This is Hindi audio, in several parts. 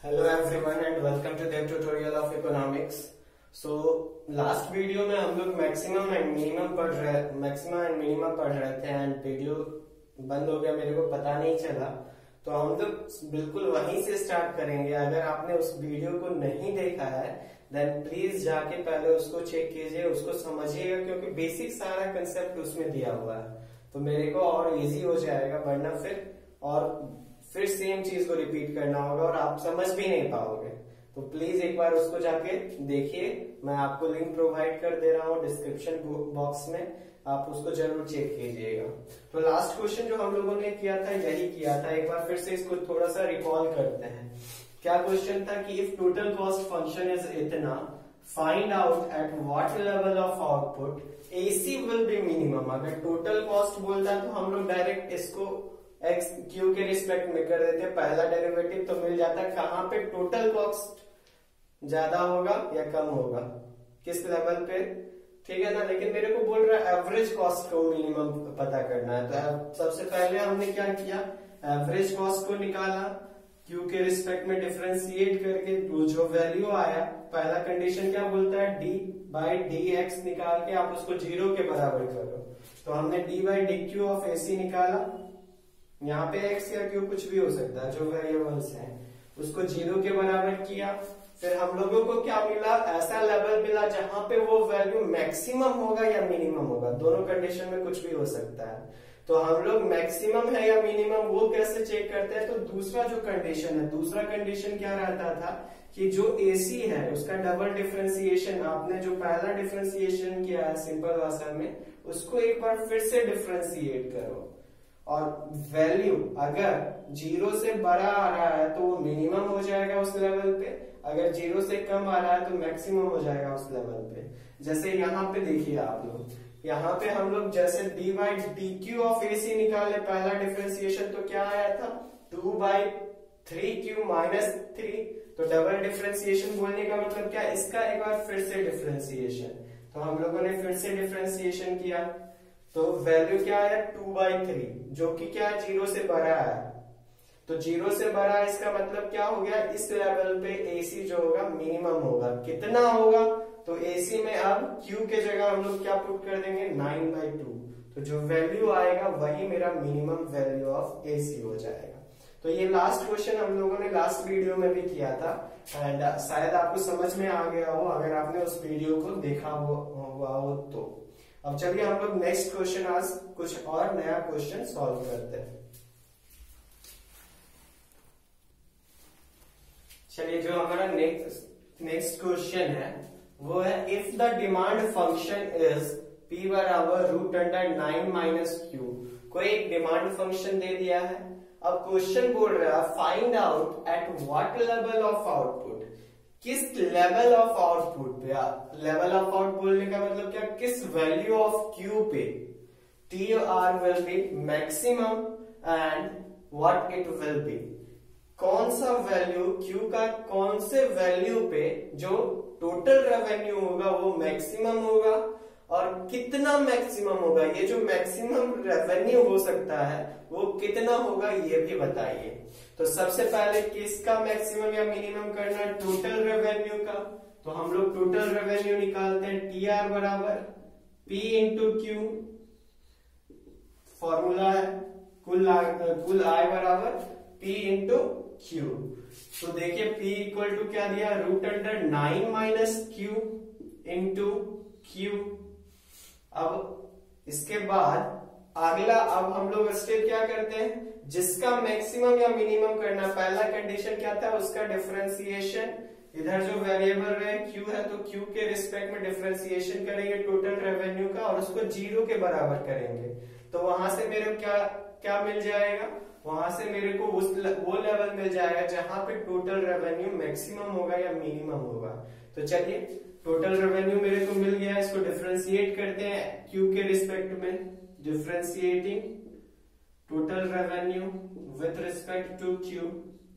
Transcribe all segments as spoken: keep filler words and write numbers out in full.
Hello everyone and welcome to the tutorial of economics. So last video में हम लोग मैक्सिमम एंड मिनिमम पढ़ रहे मैक्सिमम एंड मिनिमम पढ़ रहे थे एंड वीडियो बंद हो गया, मेरे को पता नहीं चला, तो हम लोग बिल्कुल वहीं से स्टार्ट करेंगे। अगर आपने उस वीडियो को नहीं देखा है देन प्लीज जाके पहले उसको चेक कीजिए, उसको समझिएगा, क्योंकि बेसिक सारा कंसेप्ट उसमें दिया हुआ है, तो मेरे को और इजी हो जाएगा, वरना फिर और फिर सेम चीज को रिपीट करना होगा और आप समझ भी नहीं पाओगे। तो प्लीज एक बार उसको जाके देखिए, मैं आपको लिंक प्रोवाइड कर दे रहा हूँ डिस्क्रिप्शन बॉक्स में, आप उसको जरूर चेक कीजिएगा। तो लास्ट क्वेश्चन जो हम लोगों ने किया था यही किया था, एक बार फिर से इसको थोड़ा सा रिकॉल करते हैं। क्या क्वेश्चन था कि if total cost function is इतना, find out at what level of output AC will be minimum. अगर टोटल कॉस्ट बोलता है तो हम लोग डायरेक्ट इसको एक्स क्यू के रिस्पेक्ट में कर देते हैं, पहला डेरिवेटिव तो मिल जाता है कहां पे टोटल कॉस्ट ज्यादा होगा या कम होगा, किस लेवल पे, ठीक है ना। लेकिन मेरे को बोल रहा है एवरेज कॉस्ट को मिनिमम पता करना है, तो सबसे पहले हमने क्या किया, एवरेज कॉस्ट को निकाला, क्यू के रिस्पेक्ट में डिफरेंशिएट करके जो वैल्यू आया, पहला कंडीशन क्या बोलता है, डी बाई डी एक्स निकाल के आप उसको जीरो के बराबर करो। तो हमने D by D Q of AC निकाला, यहाँ पे x या q कुछ भी हो सकता है, जो वेरिएबल्स हैं उसको जीरो के बराबर किया। फिर हम लोगों को क्या मिला, ऐसा लेवल मिला जहां पे वो वैल्यू मैक्सिमम होगा या मिनिमम होगा, दोनों कंडीशन में कुछ भी हो सकता है। तो हम लोग मैक्सिमम है या मिनिमम वो कैसे चेक करते हैं, तो दूसरा जो कंडीशन है, दूसरा कंडीशन क्या रहता था कि जो एसी है उसका डबल डिफरेंशिएशन, आपने जो पहला डिफरेंशिएशन किया है सिंपल भाषा में, उसको एक बार फिर से डिफरेंशिएट करो, और वैल्यू अगर जीरो से बड़ा आ रहा है तो वो मिनिमम हो जाएगा उस लेवल पे, अगर जीरो से कम आ रहा है तो मैक्सिमम हो जाएगा उस लेवल पे। जैसे यहाँ पे देखिए आप लोग, यहाँ पे हम लोग जैसे D by D Q of A C निकाले, पहला डिफरेंशिएशन तो क्या आया था, two by three Q minus three. तो डबल डिफरेंशिएशन बोलने का मतलब क्या, इसका एक बार फिर से डिफरेंशिएशन, तो हम लोगों ने फिर से डिफरेंशिएशन किया, तो वैल्यू क्या है, टू बाई थ्री, जो कि क्या है, जीरो से बड़ा है। तो जीरो से बड़ा है, इसका मतलब क्या हो गया, इस लेवल पे एसी जो होगा मिनिमम होगा। कितना होगा, तो एसी में अब क्यू के जगह हम लोग क्या पुट कर देंगे, नाइन बाई टू। तो जो वैल्यू आएगा वही मेरा मिनिमम वैल्यू ऑफ एसी हो जाएगा। तो ये लास्ट क्वेश्चन हम लोगों ने लास्ट वीडियो में भी किया था एंड शायद आपको समझ में आ गया हो अगर आपने उस वीडियो को देखा हुआ हो तो। अब चलिए हम लोग नेक्स्ट क्वेश्चन आज कुछ और नया क्वेश्चन सॉल्व करते हैं। चलिए जो हमारा नेक्स्ट नेक्स्ट क्वेश्चन है वो है, if the demand function is P बराबर root under nine minus Q. कोई एक डिमांड फंक्शन दे दिया है, अब क्वेश्चन बोल रहा है find out at what level of output, किस लेवल ऑफ आउटपुट पे, लेवल ऑफ आउट बोलने का मतलब क्या, किस वैल्यू ऑफ क्यू पे T R will be maximum and what it will be. कौन सा वैल्यू क्यू का, कौन से वैल्यू पे जो टोटल रेवेन्यू होगा वो मैक्सिमम होगा और कितना मैक्सिमम होगा, ये जो मैक्सिमम रेवेन्यू हो सकता है वो कितना होगा ये भी बताइए। तो सबसे पहले किसका मैक्सिमम या मिनिमम करना है, टोटल रेवेन्यू का। तो हम लोग टोटल रेवेन्यू निकालते हैं, टी आर बराबर पी इंटू क्यू, फॉर्मूला है कुल कुल आय बराबर पी इंटू क्यू। तो देखिए पी इक्वल टू क्या दिया, root under nine minus Q into Q. अब इसके बाद अगला, अब हम लोग स्टेप क्या करते हैं, जिसका मैक्सिमम या मिनिमम करना, पहला कंडीशन क्या था, उसका डिफरेंशिएशन, इधर जो वेरिएबल रहे क्यू है तो क्यू के रिस्पेक्ट में डिफरेंशिएशन करेंगे टोटल रेवेन्यू का और उसको जीरो के बराबर करेंगे। तो वहां से मेरे को क्या क्या मिल जाएगा, वहां से मेरे को उस वो लेवल मिल जाएगा जहां पे टोटल रेवेन्यू मैक्सिमम होगा या मिनिमम होगा। तो चलिए टोटल रेवेन्यू मेरे को मिल गया, इसको डिफरेंशिएट करते हैं क्यू के रिस्पेक्ट में, differentiating total revenue with respect to Q,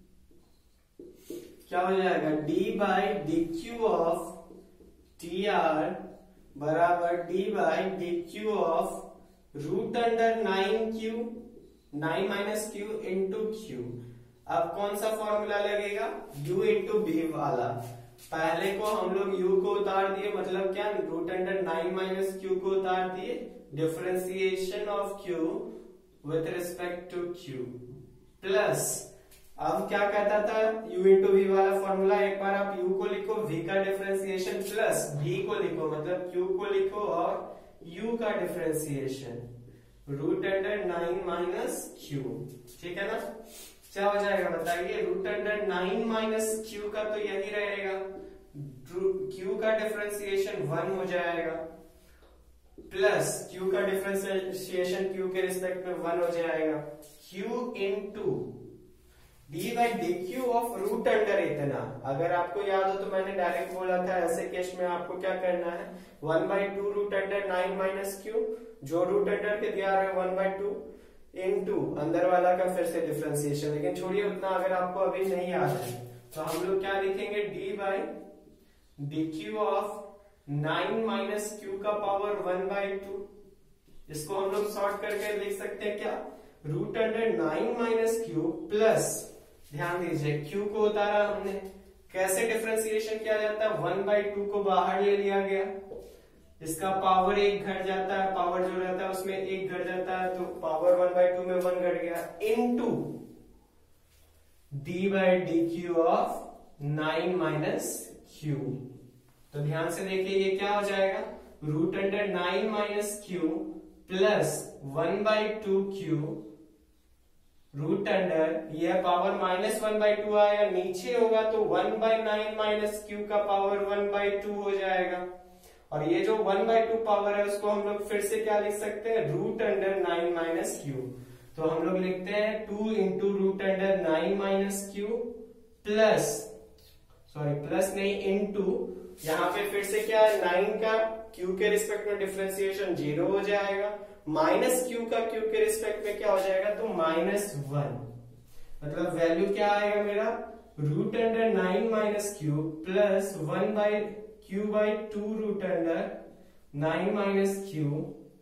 क्या हो जाएगा, D by D Q of T R बराबर D by D Q of root under nine Q, nine minus Q into Q. अब कौन सा फॉर्मूला लगेगा, u इंटू बी वाला। पहले को हम लोग u को उतार दिए, मतलब क्या, root under nine minus Q को उतार दिए, differentiation of q with respect to q plus, अब क्या कहता था u इंटू वी वाला फॉर्मूला, एक बार आप u को लिखो, v का डिफरेंशिएशन प्लस v को लिखो, मतलब q को लिखो और u का differentiation root under nine minus Q. ठीक है ना, क्या हो जाएगा बताइए, root under nine minus Q का तो यही रहेगा, q का डिफरेंशिएशन वन हो जाएगा प्लस q का डिफरेंशिएशन q के रिस्पेक्ट में वन हो जाएगा, q into D by D Q of root under इतना। अगर आपको याद हो तो मैंने डायरेक्ट बोला था ऐसे केस में आपको क्या करना है, one by two root under nine minus Q, जो रूट अंडर के दिया है वन बाई टू इंटू अंदर वाला का फिर से डिफरेंशिएशन। लेकिन छोड़िए उतना, अगर आपको अभी नहीं याद है तो हम लोग क्या लिखेंगे, D by D Q of nine minus Q का पावर वन बाई टू। इसको हम लोग सॉर्ट करके लिख सकते हैं क्या, root under nine minus Q plus, ध्यान दीजिए q को उतारा हमने, कैसे डिफरेंशिएशन किया जाता है, वन बाई टू को बाहर ले लिया गया, इसका पावर एक घट जाता है, पावर जो रहता है उसमें एक घट जाता है, तो पावर वन बाई टू में वन घट गया, into D by D Q of nine minus Q. तो ध्यान से देखिए ये क्या हो जाएगा, root under nine minus Q plus one by two Q root under, यह power minus one by two आएगा, नीचे होगा तो one by nine minus Q का पावर वन बाई टू हो जाएगा, और ये जो वन बाई टू पावर है उसको हम लोग फिर से क्या लिख सकते हैं, root under nine minus Q. तो हम लोग लिखते हैं two into root under nine minus Q plus, sorry plus नहीं इंटू, यहाँ पे फिर से क्या है, नाइन का क्यू के रिस्पेक्ट में डिफरेंशिएशन जीरो हो जाएगा, माइनस क्यू का क्यू के रिस्पेक्ट में क्या हो जाएगा, तो माइनस वन, मतलब वैल्यू क्या आएगा मेरा, root under nine minus Q plus one by Q by two root under nine minus Q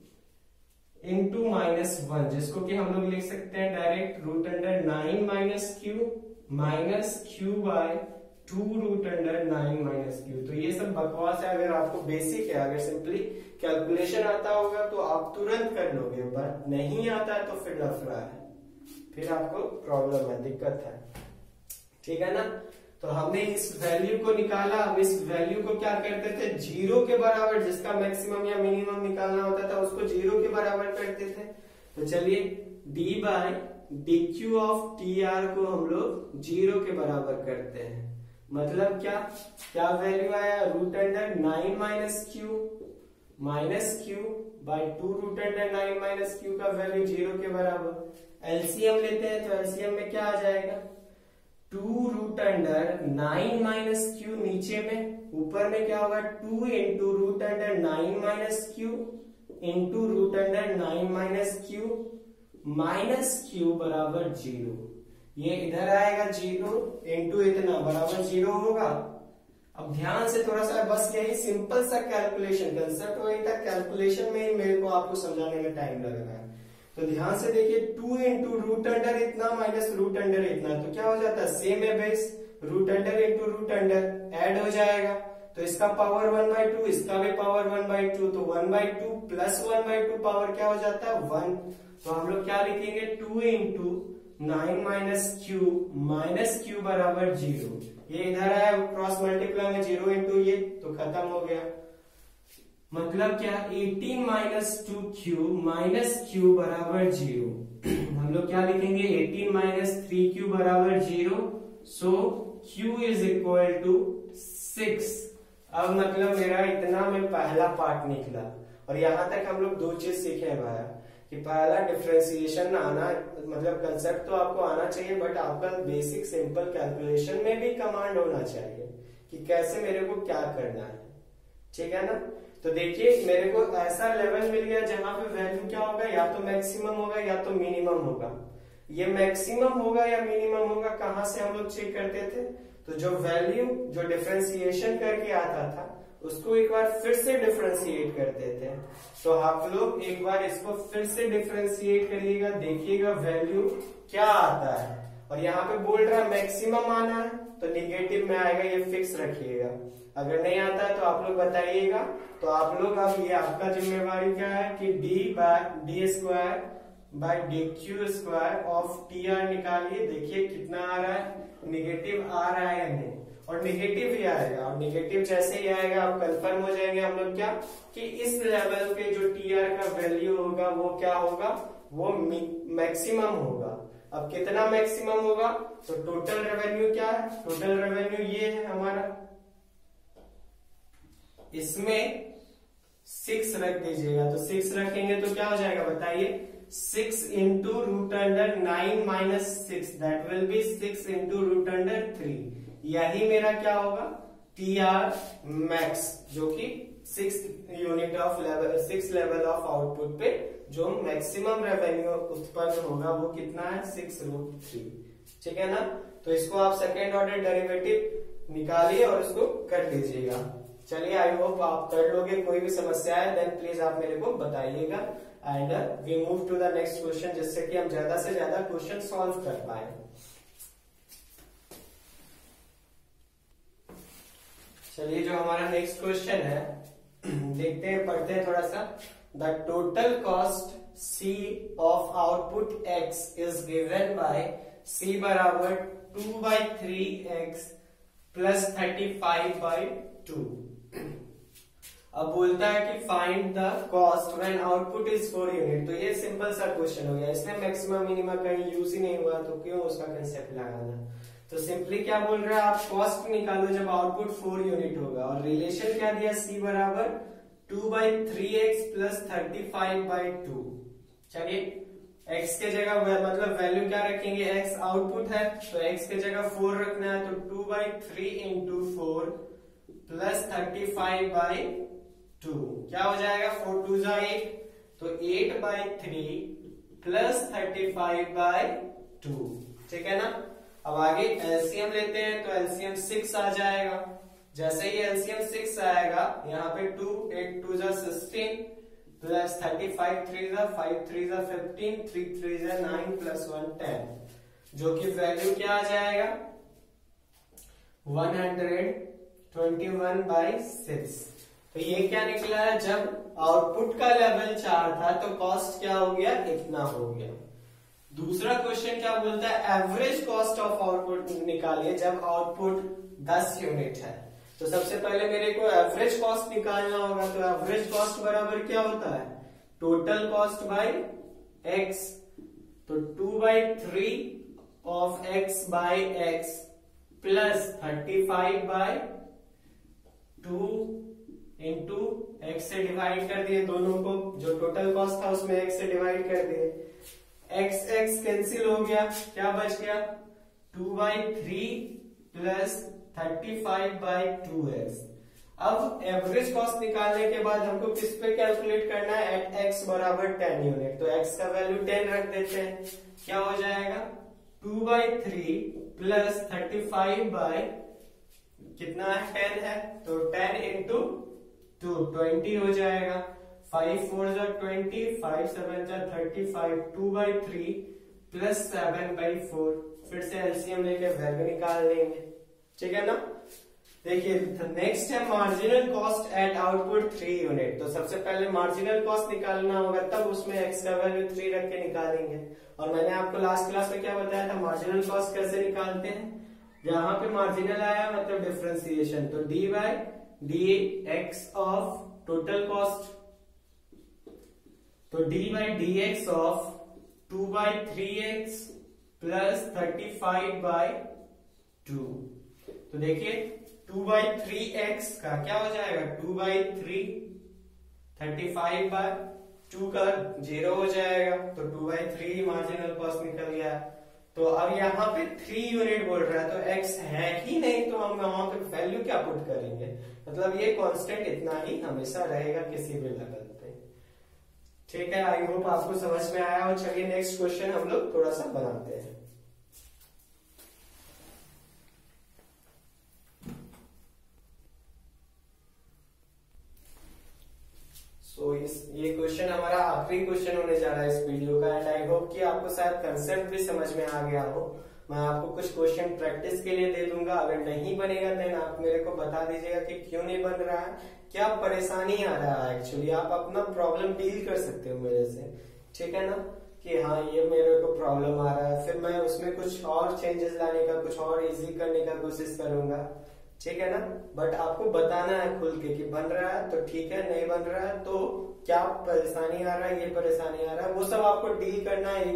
into minus one, जिसको कि हम लोग लिख सकते हैं direct root under nine minus Q minus Q by two root under nine minus Q. तो ये सब बकवास है, अगर आपको बेसिक है, अगर सिंपली कैलकुलेशन आता होगा तो आप तुरंत कर लोगे, पर नहीं आता है तो फिर लफड़ा है, फिर आपको प्रॉब्लम है, दिक्कत है। ठीक है ना, तो हमने इस वैल्यू को निकाला, हम इस वैल्यू को क्या करते थे, जीरो के बराबर, जिसका मैक्सिमम या मिनिमम निकालना होता था उसको जीरो के बराबर करते थे। तो चलिए D by D Q of T R को हम लोग जीरो के बराबर करते हैं, मतलब क्या क्या वैल्यू आया, root under nine minus Q minus Q by two root under nine minus Q का वैल्यू जीरो के बराबर। एलसीएम लेते हैं तो एलसीएम में क्या आ जाएगा, two root under nine minus Q नीचे में, ऊपर में क्या होगा, two into root under nine minus Q into root under nine minus Q minus Q बराबर जीरो। ये इधर आएगा जीरो इंटू इतना बराबर जीरो होगा। अब ध्यान से थोड़ा सा, बस यही सिंपल सा कैलकुलेशन, कंसेप्ट वही था, कैलकुलेशन में ही मेरे को आपको समझाने में टाइम लग रहा है। तो ध्यान से देखिए, टू इंटू रूट अंडर इतना माइनस रूट अंडर इतना, तो क्या हो जाता है, सेम है base, root under into root under add हो जाएगा, तो इसका पावर वन बाई टू, इसका भी पावर वन बाई टू, तो one by two plus one by two power क्या हो जाता है, वन। तो हम लोग क्या लिखेंगे, two into nine minus Q minus Q बराबर जीरो। ये इधर आया, क्रॉस मल्टीप्लाई में जीरो इंटू ये, तो खत्म हो गया, मतलब क्या, eighteen minus two Q minus Q बराबर जीरो। हम लोग क्या लिखेंगे, एटीन माइनस थ्री क्यू बराबर zero, so Q is equal to six. अब मतलब मेरा इतना में पहला पार्ट निकला, और यहां तक हम लोग दो चीज सीखे हैं भाया, कि पहला डिफरेंशिएशन आना, मतलब कंसेप्ट तो आपको आना चाहिए, बट आपका बेसिक सिंपल कैलकुलेशन में भी कमांड होना चाहिए कि कैसे मेरे को क्या करना है। ठीक है ना, तो देखिए मेरे को ऐसा लेवल मिल गया जहां पे वैल्यू क्या होगा, या तो मैक्सिमम होगा या तो मिनिमम होगा। ये मैक्सिमम होगा या मिनिमम होगा, कहां से हम लोग चेक करते थे, तो जो वैल्यू जो डिफरेंशिएशन करके आता था उसको एक बार फिर से डिफरेंशिएट करते थे। तो आप लोग एक बार इसको फिर से डिफरेंशिएट करिएगा, देखिएगा वैल्यू क्या आता है, और यहाँ पे बोल रहा है मैक्सिमम आना है, तो निगेटिव में आएगा, ये फिक्स रखिएगा। अगर नहीं आता है तो आप लोग बताइएगा। तो आप लोग अब ये आपका जिम्मेवारी क्या है कि D by D square by D Q square of T R निकालिए। देखिए कितना आ रहा है, निगेटिव आ रहा है या नहीं, और निगेटिव ही आएगा। और निगेटिव जैसे ही आएगा आप कंफर्म हो जाएंगे हम लोग क्या कि इस लेवल पे जो टी आर का वैल्यू होगा वो क्या होगा, वो मैक्सिमम होगा। अब कितना मैक्सिमम होगा, तो टोटल रेवेन्यू क्या है, टोटल रेवेन्यू ये है हमारा, इसमें सिक्स रख दीजिएगा। तो सिक्स रखेंगे तो क्या हो जाएगा बताइए, six into root under nine minus six, that will be six into root under three. यही मेरा क्या होगा, टी आर मैक्स, जो कि six unit of level, six level of output पे जो मैक्सिमम रेवेन्यू उत्पन्न होगा वो कितना है, सिक्स रूट थ्री। ठीक है ना। तो इसको आप सेकेंड ऑर्डर डेरिवेटिव निकालिए और इसको कर लीजिएगा। चलिए, आई होप आप कर लोगे। कोई भी समस्या है देन प्लीज आप मेरे को बताइएगा। And we move to the next question, जिससे कि हम ज्यादा से ज्यादा क्वेश्चन सॉल्व कर पाए। चलिए, जो हमारा नेक्स्ट क्वेश्चन है देखते हैं, पढ़ते हैं थोड़ा सा। The total cost C of output X is given by C बराबर two by three x plus thirty five by two. अब बोलता है कि find the cost when output is four unit. तो ये सिंपल सा क्वेश्चन हो गया, इसमें मैक्सिमम मिनिमम कहीं यूज ही नहीं हुआ, तो क्यों उसका कंसेप्ट लगाना। तो सिंपली क्या बोल रहा है, आप कॉस्ट निकालो जब आउटपुट फोर यूनिट होगा। और रिलेशन क्या दिया, C बराबर two by three x plus thirty five by two. चलिए, x के जगह मतलब वैल्यू क्या रखेंगे, x आउटपुट है तो x के जगह फोर रखना है। तो two by three into four plus thirty five by two क्या हो जाएगा, फोर टू जा एट, तो eight by three plus thirty five by two. ठीक है ना। अब आगे एलसीएम लेते हैं, तो एलसीएम सिक्स आ जाएगा। जैसे ही एलसीएम सिक्स आएगा, यहाँ पे टू, एट टू जा sixteen plus thirty five three जा फाइव थ्री जा फिफ्टीन, थ्री थ्री जा नाइन प्लस वन टेन, जो कि वैल्यू क्या आ जाएगा, one hundred twenty one by six. तो ये क्या निकला है, जब आउटपुट का लेवल चार था तो कॉस्ट क्या हो गया, इतना हो गया। दूसरा क्वेश्चन क्या बोलता है, एवरेज कॉस्ट ऑफ आउटपुट निकालिए जब आउटपुट दस यूनिट है। तो सबसे पहले मेरे को एवरेज कॉस्ट निकालना होगा। तो एवरेज कॉस्ट बराबर क्या होता है, टोटल कॉस्ट बाय एक्स। तो two by three of x by x plus thirty five by two into x से डिवाइड कर दिए दोनों को, जो टोटल कॉस्ट था उसमें एक्स से डिवाइड कर दिए। एक्स एक्स कैंसिल हो गया, क्या बच गया, two by three plus thirty five by two x. अब एवरेज कॉस्ट निकालने के बाद हमको किस पे कैलकुलेट करना है, एट एक्स बराबर टेन यूनिट। तो एक्स का वैल्यू टेन रख देते हैं, क्या हो जाएगा, two by three plus thirty five by कितना है, टेन है, तो टेन इंटू टू ट्वेंटी हो जाएगा। फाइव फोर जा ट्वेंटी, फाइव सेवन जा thirty five, two by three plus seven by four. फिर से एलसीएम लेके वैल्यू निकाल लेंगे। ठीक है ना। देखिए नेक्स्ट है marginal cost at output three unit. तो सबसे पहले मार्जिनल कॉस्ट निकालना होगा, तब उसमें एक्स का वैल्यू थ्री रख के निकालेंगे। और मैंने आपको लास्ट क्लास में क्या बताया था, मार्जिनल कॉस्ट कैसे निकालते हैं, जहां पे मार्जिनल आया मतलब डिफरेंशिएशन, तो d by d x of total cost, तो d by d x of two by three x plus thirty five by two. तो देखिए टू बाई थ्री एक्स का क्या हो जाएगा, two by three, thirty five by two का जीरो हो जाएगा, तो two by three marginal cost निकल गया। तो अब यहाँ पे थ्री यूनिट बोल रहा है, तो एक्स है ही नहीं, तो हम वहां पे वैल्यू क्या पुट करेंगे, मतलब ये कांस्टेंट इतना ही हमेशा रहेगा किसी भी लेवल पे। ठीक है, आई होप आपको समझ में आया। और चलिए नेक्स्ट क्वेश्चन हम लोग थोड़ा सा बनाते हैं। सो so, इस ये क्वेश्चन हमारा आखिरी क्वेश्चन होने जा रहा है इस वीडियो का। एंड आई होप कि आपको शायद कंसेप्ट भी समझ में आ गया हो। मैं आपको कुछ क्वेश्चन प्रैक्टिस के लिए दे दूंगा। अगर नहीं बनेगा देन आप मेरे को बता दीजिएगा कि क्यों नहीं बन रहा है, क्या परेशानी आ रहा है। एक्चुअली आप अपना प्रॉब्लम डील कर सकते हो मेरे से, ठीक है ना, कि हाँ ये मेरे को प्रॉब्लम आ रहा है, फिर मैं उसमें कुछ और चेंजेस लाने का, कुछ और इजी करने का कोशिश करूंगा, ठीक है ना। बट आपको बताना है खुल के कि बन रहा है तो ठीक है, नहीं बन रहा है तो क्या परेशानी आ रहा है, ये परेशानी आ रहा है, वो सब आपको डील करना है।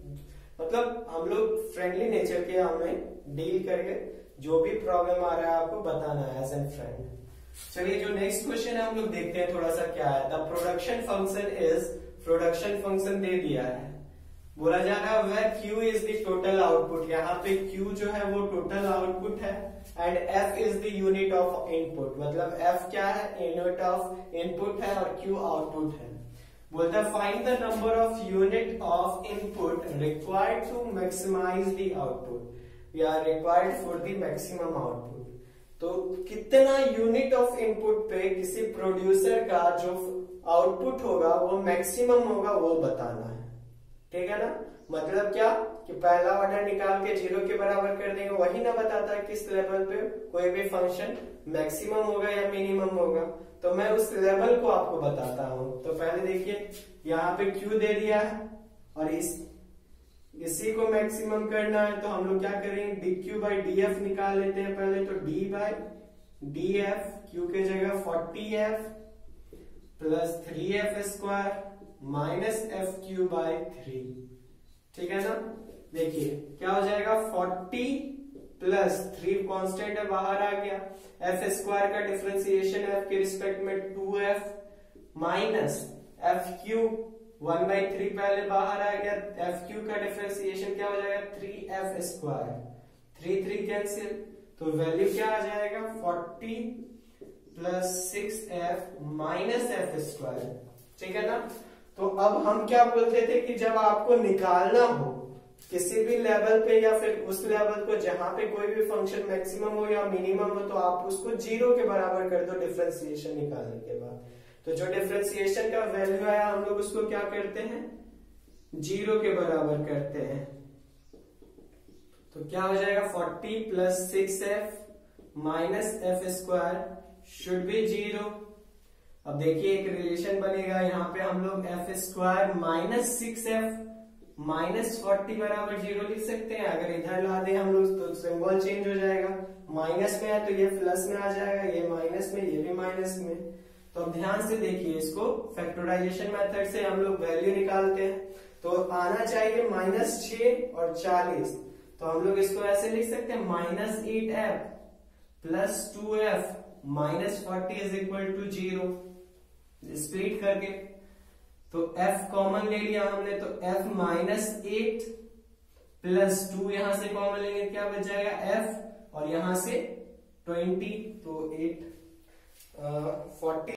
मतलब हम लोग फ्रेंडली नेचर के, हमें डील करके जो भी प्रॉब्लम आ रहा है आपको बताना है एज एन फ्रेंड। चलिए जो नेक्स्ट क्वेश्चन है हम लोग देखते हैं थोड़ा सा क्या है। The production function is, production function दे दिया है, बोला जा रहा है where Q is the total output. यहाँ पे Q जो है वो टोटल आउटपुट है and F is the unit of input. मतलब F क्या है, यूनिट ऑफ इनपुट है और Q आउटपुट है। बोलता है find the number of unit of input required to maximize the output या required for the maximum output. तो कितना यूनिट ऑफ इनपुट पे किसी प्रोड्यूसर का जो आउटपुट होगा वो मैक्सिमम होगा वो बताना है, ठीक है ना। मतलब क्या कि पहला ऑर्डर निकाल के जीरो के बराबर कर देंगे, वही ना बताता किस लेवल पे कोई भी फंक्शन मैक्सिमम होगा या मिनिमम होगा। तो मैं उस लेवल को आपको बताता हूं। तो पहले देखिए यहाँ पे Q दे दिया है और इस इसी को मैक्सिमम करना है, तो हम लोग क्या करेंगे, d q by d f निकाल लेते हैं पहले। तो d by d f, q के जगह forty f plus three f square minus f q by three, ठीक है ना। देखिए क्या हो जाएगा, फोर्टी प्लस थ्री कॉन्स्टेंट है बाहर आ गया, एफ स्क्वायर का डिफरेंशिएशन एफ के रिस्पेक्ट में two f minus f q one by three पहले बाहर आ गया, एफ क्यू का डिफरेंशिएशन क्या हो जाएगा, three f square, three three cancel, तो वैल्यू क्या आ जाएगा, forty plus six f minus f square, ठीक है ना। तो अब हम क्या बोलते थे कि जब आपको निकालना हो किसी भी लेवल पे या फिर उस लेवल को जहां पे कोई भी फंक्शन मैक्सिमम हो या मिनिमम हो, तो आप उसको जीरो के बराबर कर दो डिफरेंशिएशन निकालने के बाद। तो जो डिफरेंशिएशन का वैल्यू आया हम लोग उसको क्या करते हैं, जीरो के बराबर करते हैं। तो क्या हो जाएगा, forty plus six f minus f square should be zero. अब देखिए एक रिलेशन बनेगा, यहाँ पे हम लोग f square minus six f minus forty बराबर जीरो लिख सकते हैं। अगर इधर ला दें हम लोग तो सिंबल चेंज हो जाएगा, माइनस में है तो ये प्लस में आ जाएगा, ये माइनस में, ये भी माइनस में। तो अब ध्यान से देखिए इसको, फैक्टराइजेशन मेथड से हम लोग वैल्यू निकालते हैं, तो आना चाहिए माइनस छह और चालीस। तो हम लोग इसको ऐसे लिख सकते हैं, minus eight f plus two f minus forty is equal to zero. Split करके तो f कॉमन ले लिया हमने, तो f minus eight plus two यहां से कॉमन लेंगे, क्या बच जाएगा f, और यहां से ट्वेंटी, तो एट फोर्टी